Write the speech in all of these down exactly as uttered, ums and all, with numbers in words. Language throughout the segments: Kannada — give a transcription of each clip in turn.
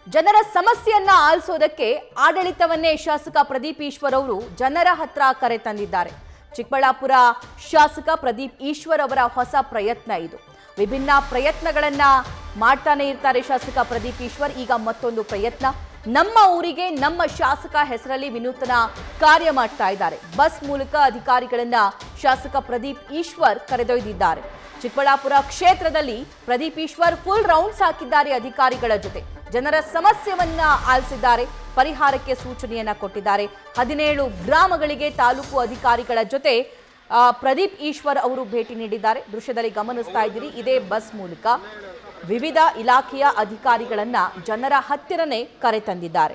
ಜನರ ಸಮಸ್ಯೆಯನ್ನ ಆಲಿಸೋದಕ್ಕೆ ಆಡಳಿತವನ್ನೇ ಶಾಸಕ ಪ್ರದೀಪ್ ಈಶ್ವರ್ ಅವರು ಜನರ ಹತ್ರ ಕರೆ ತಂದಿದ್ದಾರೆ. ಚಿಕ್ಕಬಳ್ಳಾಪುರ ಶಾಸಕ ಪ್ರದೀಪ್ ಈಶ್ವರ್ ಅವರ ಹೊಸ ಪ್ರಯತ್ನ ಇದು. ವಿಭಿನ್ನ ಪ್ರಯತ್ನಗಳನ್ನ ಮಾಡ್ತಾನೆ ಇರ್ತಾರೆ ಶಾಸಕ ಪ್ರದೀಪ್ ಈಶ್ವರ್. ಈಗ ಮತ್ತೊಂದು ಪ್ರಯತ್ನ, ನಮ್ಮ ಊರಿಗೆ ನಮ್ಮ ಶಾಸಕ ಹೆಸರಲ್ಲಿ ವಿನೂತನ ಕಾರ್ಯ ಮಾಡ್ತಾ ಇದ್ದಾರೆ. ಬಸ್ ಮೂಲಕ ಅಧಿಕಾರಿಗಳನ್ನ ಶಾಸಕ ಪ್ರದೀಪ್ ಈಶ್ವರ್ ಕರೆದೊಯ್ದಿದ್ದಾರೆ. ಚಿಕ್ಕಬಳ್ಳಾಪುರ ಕ್ಷೇತ್ರದಲ್ಲಿ ಪ್ರದೀಪ್ ಈಶ್ವರ್ ಫುಲ್ ರೌಂಡ್ಸ್ ಹಾಕಿದ್ದಾರೆ. ಅಧಿಕಾರಿಗಳ ಜೊತೆ ಜನರ ಸಮಸ್ಯೆಯನ್ನ ಆಲಿಸಿದ್ದಾರೆ, ಪರಿಹಾರಕ್ಕೆ ಸೂಚನೆಯನ್ನ ಕೊಟ್ಟಿದ್ದಾರೆ. ಹದಿನೇಳು ಗ್ರಾಮಗಳಿಗೆ ತಾಲೂಕು ಅಧಿಕಾರಿಗಳ ಜೊತೆ ಪ್ರದೀಪ್ ಈಶ್ವರ್ ಅವರು ಭೇಟಿ ನೀಡಿದ್ದಾರೆ. ದೃಶ್ಯದಲ್ಲಿ ಗಮನಿಸ್ತಾ ಇದ್ದೀರಿ. ಇದೇ ಬಸ್ ಮೂಲಕ ವಿವಿಧ ಇಲಾಖೆಯ ಅಧಿಕಾರಿಗಳನ್ನ ಜನರ ಹತ್ತಿರನೇ ಕರೆ ತಂದಿದ್ದಾರೆ.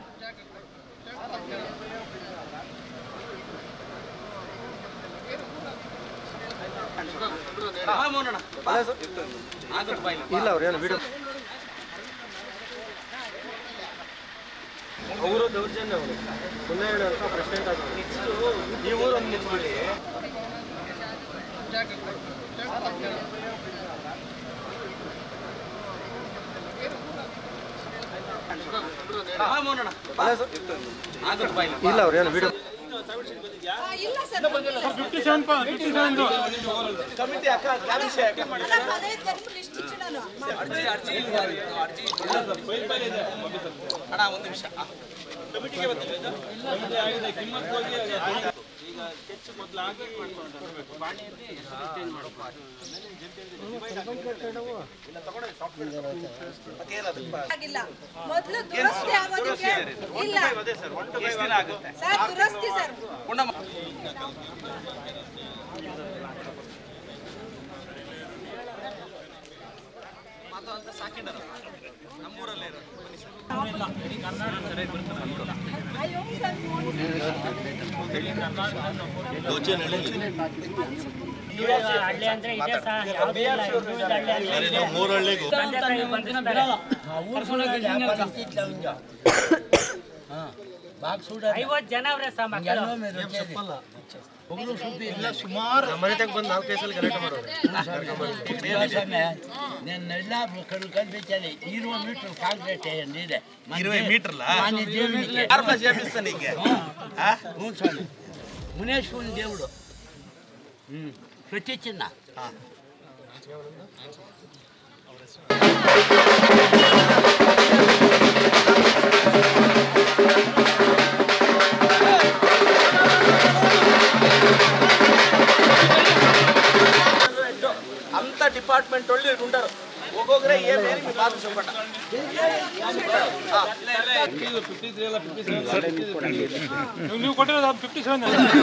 ಅವರು ದೌರ್ಜನ್ಯ ಅವರು ಪುನಃ ಹೇಳುವಂತ ಪ್ರೆಸಿಡೆಂಟ್ ಆಗಿ ಈ ಊರನ್ನು ಮುಚ್ಚಿಬಿಡಿ. ಇಲ್ಲ ಅವ್ರು ಏನು ವಿಡಿಯೋ ಕಮಿಟಿ ಅಕ್ಕ ಅಣ್ಣ ಒಂದು ನಿಮಿಷ ಕಮಿಟಿಗೆ ಬಂದಿದೆ. ಈಗ ಹೆಚ್ಚು ಮೊದಲು ಆಗಿ ಮೊದಲು ದುರಸ್ತಿ ಆಗೋದಕ್ಕೆ ಇಲ್ಲ ಸರ್, ದುರಸ್ತಿ ಸರ್ ಅಂತ ಸಾಕಿದಾರ ನಮ್ಮೂರಲ್ಲೇ ಇರೋದು. ಐವತ್ತು ಜನ ಅವ್ರೆ ಸುಮಾರು ಮನೆತಾಗ ಬಂದು ನಾಲ್ಕೈದು ಸಲ ಗಲಾಟೆ ಮಾಡೋರು. ಇರುವ ಮೀಟರ್ ಕಾಂಕ್ರೀಟ್ ಇದೆ, ಇರುವೆ ಮೀಟರ್ಲ ಹ್ಞೂ ಸ್ವಾಮಿ. ಮುನೇಶ್ವರನ ದೇವರು ಹ್ಞೂ ಪ್ರತಿ ಚಿನ್ನ అంత డిపార్ట్మెంట్ వాళ్ళు ఉంటారు. ఒక్కొక్కరే ఏం ఏమి బాగా చెప్పండి. ನೀವು ಕೊಟ್ಟಿರೋದು ಫಿಫ್ಟಿ ಸೆವೆನ್.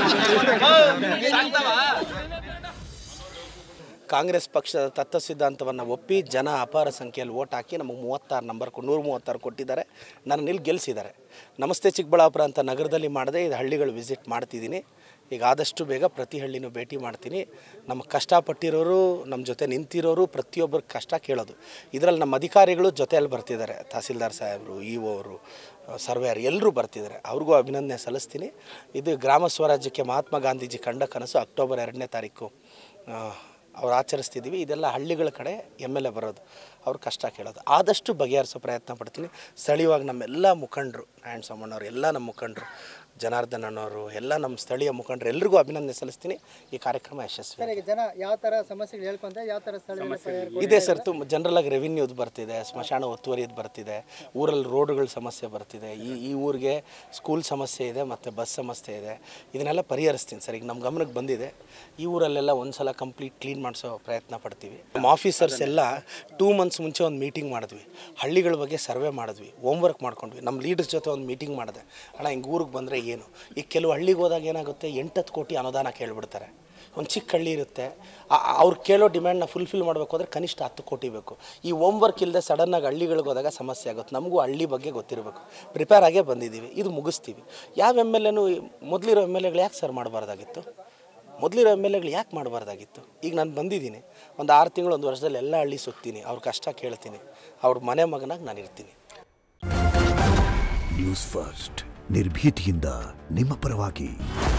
ಕಾಂಗ್ರೆಸ್ ಪಕ್ಷದ ತತ್ವ ಸಿದ್ಧಾಂತವನ್ನು ಒಪ್ಪಿ ಜನ ಅಪಾರ ಸಂಖ್ಯೆಯಲ್ಲಿ ಓಟ್ ಹಾಕಿ ನಮಗೆ ಮೂವತ್ತಾರು ನಂಬರ್ ನೂರ ಮೂವತ್ತಾರು ಕೊಟ್ಟಿದ್ದಾರೆ. ನನ್ನ ಇಲ್ಲಿ ಗೆಲ್ಲಿಸಿದ್ದಾರೆ. ನಮಸ್ತೆ ಚಿಕ್ಕಬಳ್ಳಾಪುರ ಅಂತ ನಗರದಲ್ಲಿ ಮಾಡದೆ ಇದು ಹಳ್ಳಿಗಳು ವಿಸಿಟ್ ಮಾಡ್ತಿದ್ದೀನಿ. ಈಗ ಆದಷ್ಟು ಬೇಗ ಪ್ರತಿ ಹಳ್ಳಿನೂ ಭೇಟಿ ಮಾಡ್ತೀನಿ. ನಮ್ಮ ಕಷ್ಟಪಟ್ಟಿರೋರು, ನಮ್ಮ ಜೊತೆ ನಿಂತಿರೋರು, ಪ್ರತಿಯೊಬ್ಬರ ಕಷ್ಟ ಕೇಳೋದು. ಇದರಲ್ಲಿ ನಮ್ಮ ಅಧಿಕಾರಿಗಳು ಜೊತೆಯಲ್ಲಿ ಬರ್ತಿದ್ದಾರೆ. ತಹಸೀಲ್ದಾರ್ ಸಾಹೇಬರು, ಇ ಒ ಅವರು, ಸರ್ವೇಯರ್ ಎಲ್ಲರೂ ಬರ್ತಿದ್ದಾರೆ. ಅವ್ರಿಗೂ ಅಭಿನಂದನೆ ಸಲ್ಲಿಸ್ತೀನಿ. ಇದು ಗ್ರಾಮ ಸ್ವರಾಜ್ಯಕ್ಕೆ ಮಹಾತ್ಮ ಗಾಂಧೀಜಿ ಕಂಡ ಕನಸು. ಅಕ್ಟೋಬರ್ ಎರಡನೇ ತಾರೀಕು ಅವ್ರು ಆಚರಿಸ್ತಿದ್ದೀವಿ. ಇದೆಲ್ಲ ಹಳ್ಳಿಗಳ ಕಡೆ ಎಮ್ ಎಲ್ ಎ ಬರೋದು, ಅವ್ರ ಕಷ್ಟ ಕೇಳೋದು. ಆದಷ್ಟು ಬಗೆಹರಿಸೋ ಪ್ರಯತ್ನ ಪಡ್ತೀನಿ. ಸ್ಥಳೀಯವಾಗಿ ನಮ್ಮೆಲ್ಲ ಮುಖಂಡರು, ನಾರಾಯಣ ಸ್ವಾಮಣ್ಣವ್ರು, ಎಲ್ಲ ನಮ್ಮ ಮುಖಂಡರು, ಜನಾರ್ದನ್ ಅನ್ನೋರು, ಎಲ್ಲ ನಮ್ಮ ಸ್ಥಳೀಯ ಮುಖಂಡರು ಎಲ್ಲರಿಗೂ ಅಭಿನಂದನೆ ಸಲ್ಲಿಸ್ತೀನಿ. ಈ ಕಾರ್ಯಕ್ರಮ ಯಶಸ್ವಿ. ಜನ ಯಾವ ಥರ ಸಮಸ್ಯೆಗಳು ಹೇಳ್ಕೊಂತ ಯಾವ ಥರ ಸ್ಥಳ ಇದೆ ಸರ್. ತುಂಬ ಜನರಲಾಗಿ ರೆವಿನ್ಯೂದು ಬರ್ತಿದೆ, ಸ್ಮಶಾನ ಒತ್ತುವರಿದು ಬರ್ತಿದೆ, ಊರಲ್ಲಿ ರೋಡ್ಗಳ ಸಮಸ್ಯೆ ಬರ್ತಿದೆ, ಈ ಈ ಊರಿಗೆ ಸ್ಕೂಲ್ ಸಮಸ್ಯೆ ಇದೆ ಮತ್ತು ಬಸ್ ಸಮಸ್ಯೆ ಇದೆ. ಇದನ್ನೆಲ್ಲ ಪರಿಹರಿಸ್ತೀನಿ ಸರ್. ಈಗ ನಮ್ಮ ಗಮನಕ್ಕೆ ಬಂದಿದೆ. ಈ ಊರಲ್ಲೆಲ್ಲ ಒಂದು ಸಲ ಕಂಪ್ಲೀಟ್ ಕ್ಲೀನ್ ಮಾಡಿಸೋ ಪ್ರಯತ್ನ ಪಡ್ತೀವಿ. ನಮ್ಮ ಆಫೀಸರ್ಸ್ ಎಲ್ಲ ಟೂ ಮಂತ್ಸ್ ಮುಂಚೆ ಒಂದು ಮೀಟಿಂಗ್ ಮಾಡಿದ್ವಿ. ಹಳ್ಳಿಗಳ ಬಗ್ಗೆ ಸರ್ವೆ ಮಾಡಿದ್ವಿ, ಹೋಮ್ವರ್ಕ್ ಮಾಡ್ಕೊಂಡ್ವಿ. ನಮ್ಮ ಲೀಡರ್ಸ್ ಜೊತೆ ಒಂದು ಮೀಟಿಂಗ್ ಮಾಡಿದೆ. ಅಣ್ಣ ಹಿಂಗೆ ಊರಿಗೆ ಬಂದರೆ ಏನು, ಈಗ ಕೆಲವು ಹಳ್ಳಿಗೆ ಹೋದಾಗ ಏನಾಗುತ್ತೆ, ಎಂಟತ್ತು ಕೋಟಿ ಅನುದಾನ ಕೇಳಿಬಿಡ್ತಾರೆ. ಒಂದು ಚಿಕ್ಕ ಹಳ್ಳಿ ಇರುತ್ತೆ, ಅವ್ರು ಕೇಳೋ ಡಿಮ್ಯಾಂಡ್ನ ಫುಲ್ಫಿಲ್ ಮಾಡಬೇಕು ಅಂದರೆ ಕನಿಷ್ಠ ಹತ್ತು ಕೋಟಿ ಬೇಕು. ಈ ಹೋಮ್ ವರ್ಕ್ ಇಲ್ಲದೆ ಸಡನ್ನಾಗಿ ಹಳ್ಳಿಗಳಿಗೆ ಹೋದಾಗ ಸಮಸ್ಯೆ ಆಗುತ್ತೆ. ನಮಗೂ ಹಳ್ಳಿ ಬಗ್ಗೆ ಗೊತ್ತಿರಬೇಕು. ಪ್ರಿಪೇರ್ ಆಗೇ ಬಂದಿದ್ದೀವಿ. ಇದು ಮುಗಿಸ್ತೀವಿ. ಯಾವ ಎಮ್ ಎಲ್ ಎನೂ ಮೊದಲಿರೋ ಎಮ್ ಎಲ್ ಎಗಳು ಯಾಕೆ ಸರ್ ಮಾಡಬಾರ್ದಾಗಿತ್ತು? ಮೊದಲಿರೋ ಎಮ್ ಎಲ್ ಎಗಳು ಯಾಕೆ ಮಾಡಬಾರ್ದಾಗಿತ್ತು? ಈಗ ನಾನು ಬಂದಿದ್ದೀನಿ, ಒಂದು ಆರು ತಿಂಗಳು ಒಂದು ವರ್ಷದಲ್ಲಿ ಎಲ್ಲ ಹಳ್ಳಿ ಸುತ್ತೀನಿ, ಅವ್ರ ಕಷ್ಟ ಕೇಳ್ತೀನಿ, ಅವ್ರ ಮನೆ ಮಗನಾಗಿ ನಾನು ಇರ್ತೀನಿ. ನ್ಯೂಸ್ ಫಸ್ಟ್ ನಿರ್ಭೀತಿಯಿಂದ ನಿಮ್ಮ ಪರವಾಗಿ.